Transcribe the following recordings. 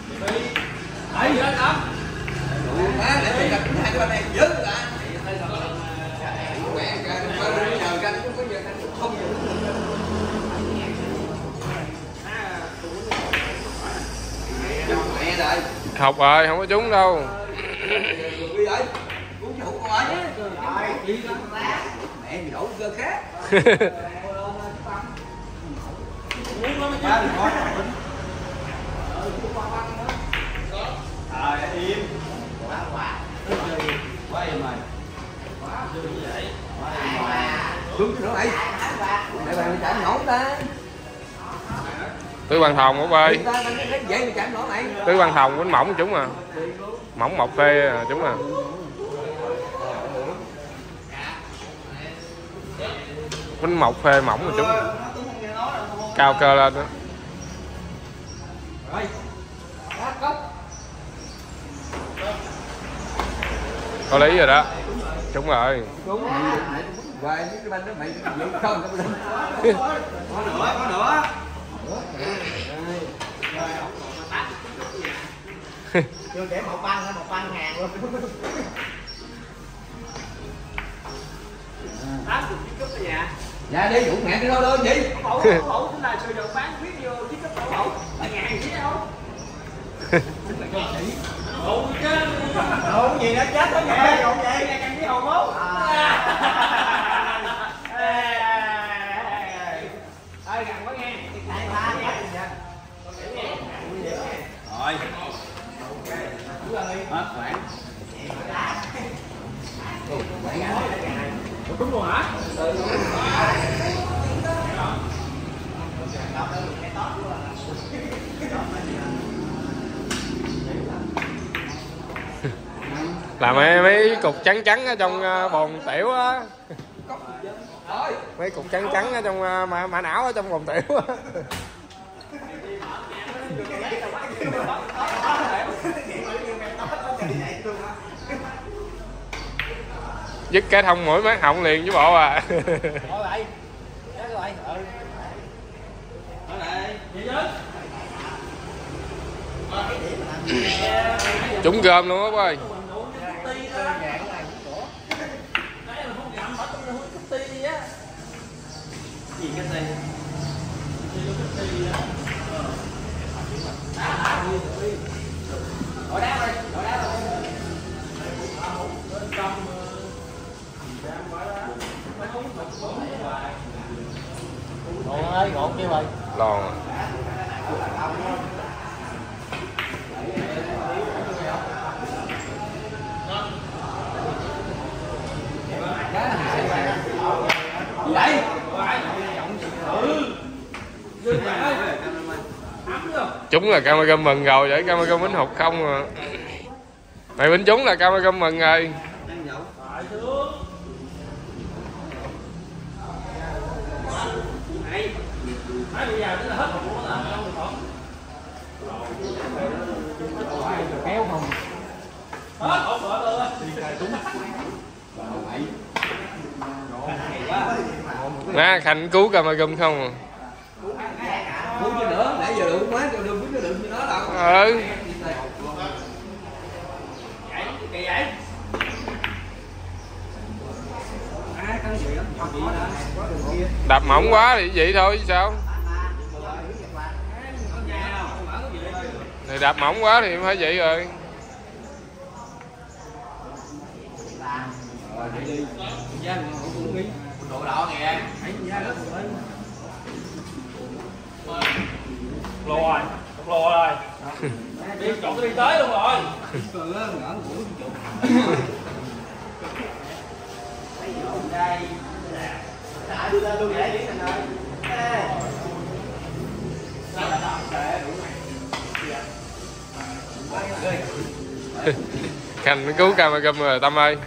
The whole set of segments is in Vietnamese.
Đấy gì đó lắm. Má để mình gặp hai đứa anh em dứt ra. Học rồi, không có trúng đâu. Mẹ thì đổ cơ khác. Rồi im. Quá em ơi. Đúng nữa mày. Để bạn bị chạm nổ ta. Tứ Văn Thòng của ơi. Vậy mà chạm nổ mày. Tứ Văn Thòng quýnh mỏng chúng à. Mỏng một phê chúng à. Quýnh một phê mỏng rồi chúng. Cao cơ lên đó. Có lý rồi đó. Đúng rồi. Đúng. Rồi cái banh đó mày không có nữa. Có nữa. Chưa để một băng ngàn luôn. 80 chiếc cúp ở nhà. Dạ đi vụ ngàn đi đâu đơn gì? Mẫu tính là sự được bán viết vô chiếc cúp mẫu là ngàn chứ không? Đủ chứ. Đủ gì nó chết hết vậy? Đủ vậy ngàn cái hồn mốt. Ơi gần quá nghe. Rồi. Hết khoảng. Đúng luôn hả? Là mấy cục trắng trắng ở trong bồn tiểu á. Mấy cục trắng trắng ở trong mã não ở trong bồn tiểu á. Dứt cái thông mũi mát họng liền với bộ à. Trúng gom luôn á bác ơi. Gì cái gì? Đổi đá đi, đổi đá rồi. Lòn ơi, gọn kêu rồi. Lòn. Vậy. Chúng là Camagum mừng rồi, vậy Camagum bính hụt không à. Mày bính trúng là Camagum mừng rồi. Kéo không? Nè, Khanh cứu Camagum không à. Cứu cho nữa, nãy giờ đủ quá cho đừng biết nó đựng như nó đâu. Ừ. Đạp mỏng quá thì vậy thôi chứ sao. Thì đạp mỏng quá thì phải vậy rồi. Độ đỏ kìa. Lô rồi, lô rồi. Đi chọn đi tới luôn rồi. Khanh mới cứu Camagum rồi Tâm ơi.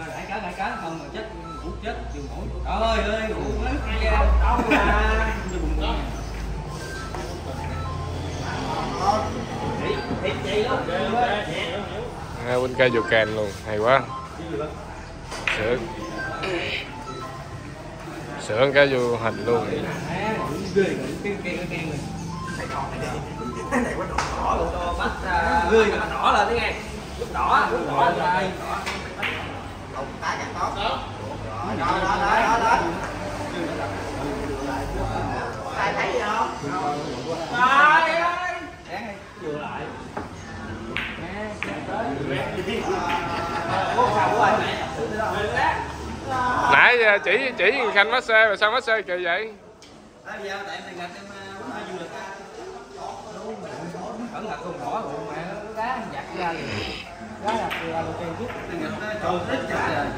Trời ơi, ngủ mất kia. Quýnh cây vô can luôn, hay quá. Sửa cái vô hình luôn. Cái này quá đỏ luôn. Cho bắt người mà đỏ lên đấy nghe. Lúc đỏ lên đây. Không tá chặt tốt. Đó. Ai thấy gì không? Trời ơi. Vừa lại. Nãy giờ chỉ Khanh bắt xe mà sao bắt xe kỳ vậy? Bây giờ tại em ngạch em muốn hơi du lịch á. Cẩn thận con đỏ rồi mà nó đá giặt ra liền. Đá là đầu tiên chút. Trời rất trời rồi.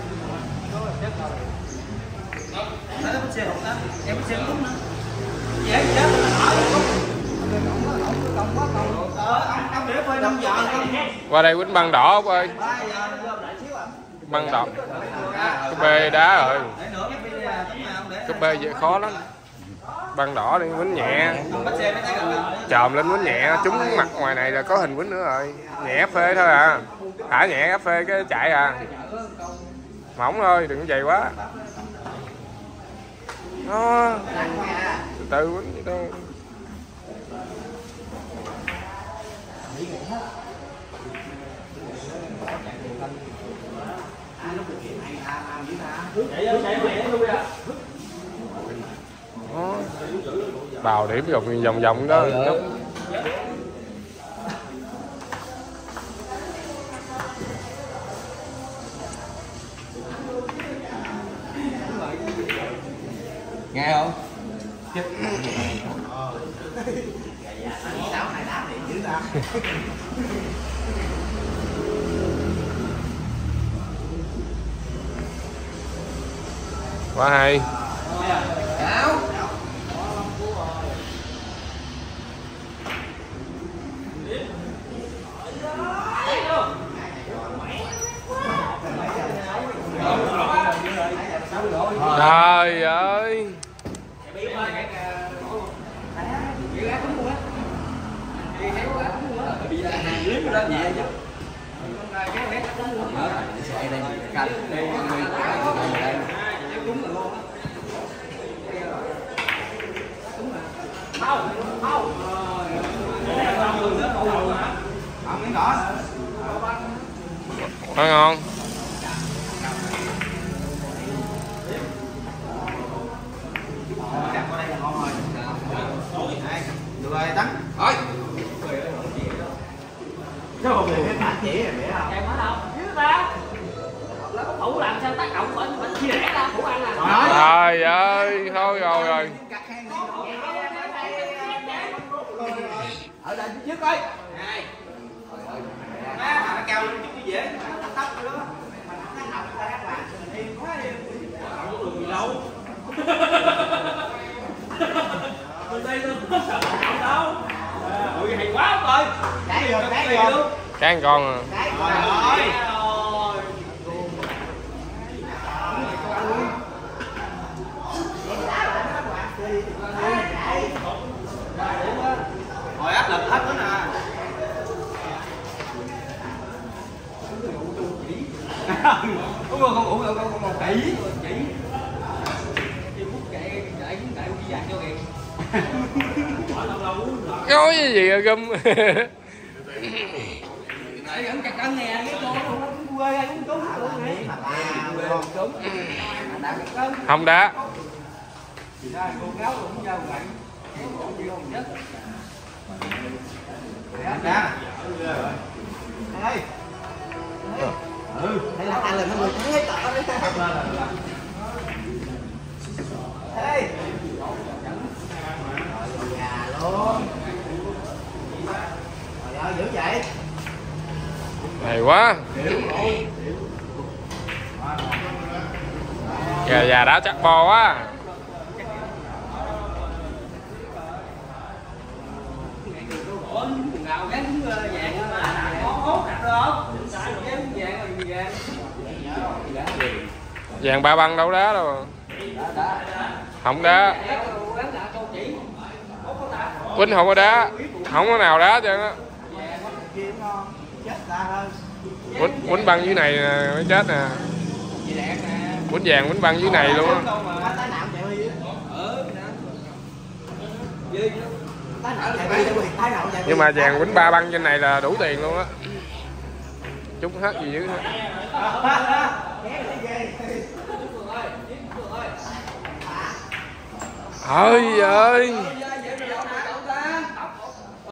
Nó bắt xe hụt đó. Em bắt xe đúng nữa. Dễ chết là đỏ luôn. Ông để phơi 5 giờ không? Qua đây quýnh băng đỏ ơi. 3 giờ lên lại xíu à. Băng đỏ. Cái bê đá rồi. Để nữa cái bê tấm nào để. Cái bê vậy khó lắm. Băng đỏ đi quýnh nhẹ. Bắt xe mới thấy gần. Chòm lên quýnh nhẹ, trúng mặt ngoài này là có hình quýnh nữa rồi. Nhẹ phê thôi à. Thả nhẹ phê cái chạy à. Mỏng thôi, đừng dày quá. Đó. Từ từ quýnh vậy thôi. Đó. Bào điểm vòng vòng đó. Nghe không? Quá hay. Trời ơi. Quá ngon. Được rồi Tấn. Thôi. Nó không được cái bả chỉ rồi mẹ không? Em nói đâu? Chứ ta. Nó có thủ làm sao tác động bệnh chia rẽ ra thủ ăn à. Trời ơi, thôi rồi. Ở đây trước coi. Này. Nó cao lên chút dễ, nó tóc rồi đó. Nó học ta các bạn. Yên quá đi. Không được gì đâu. Bên đây nó sợ không đâu. Ui hay quá rồi. Cái rồi. Cái con à. Trời ơi. Hồi áp lực hết nữa nè. Đúng không? Không uống đâu, không chỉ. Nói cái gì à Gum. Để gắn chặt cân nè, cái con nó quê ra cũng trúng trúng. Không đá. Cô gáo cũng giao vậy. Không chết. Đá. Đây. Đây là anh là nó người thắng hết tỏ đấy. Đây. Nhà luôn. Trời ơi dữ vậy. Hay quá. Già đá chắc bo quá. Vàng ba băng đâu đá đâu. Không đá. Quýnh không có đá. Không có nào đá trơn á. Quýnh băng dưới này nè mới chết nè. Quýnh vàng quýnh băng dưới này luôn á. Nhưng mà vàng quýnh 3 băng trên này là đủ tiền luôn á. Trúng hết gì dưới hết. Ơi ơi.